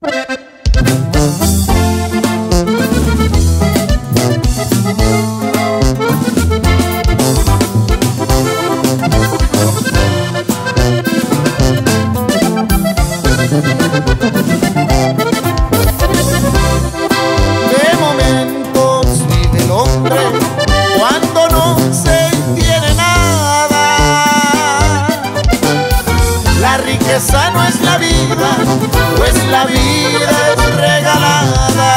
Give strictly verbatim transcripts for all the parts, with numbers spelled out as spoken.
Esa no es la vida, pues la vida es regalada.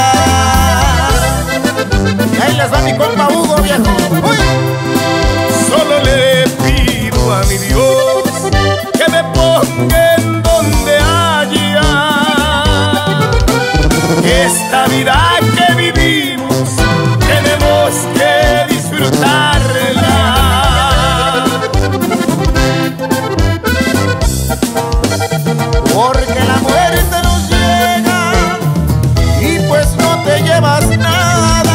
Y ahí les va mi compa Hugo, viejo. ¡Uy! Solo le pido a mi Dios que me ponga en donde haya. Esta vida que vivimos tenemos que disfrutarla. Porque la muerte nos llega y pues no te llevas nada.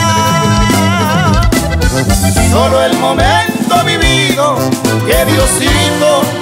Solo el momento vivido que Diosito